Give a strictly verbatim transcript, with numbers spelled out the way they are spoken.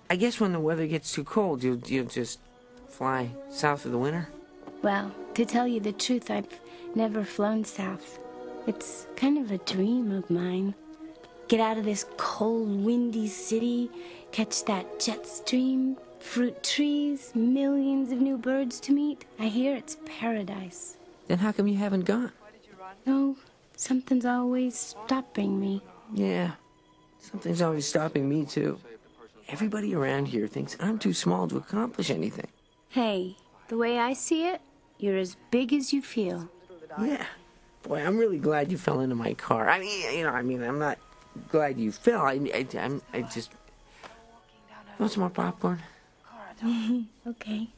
I guess when the weather gets too cold, you'll, you'll just fly south for the winter? Well, to tell you the truth, I've never flown south. It's kind of a dream of mine. Get out of this cold, windy city, catch that jet stream, fruit trees, millions of new birds to meet. I hear it's paradise. Then how come you haven't gone? No, something's always stopping me. Yeah, something's always stopping me, too. Everybody around here thinks I'm too small to accomplish anything. Hey, the way I see it, you're as big as you feel. Yeah. Boy, I'm really glad you fell into my car. I mean, you know, I mean, I'm not glad you fell. I, I, I'm, I just... Want some more popcorn? Okay.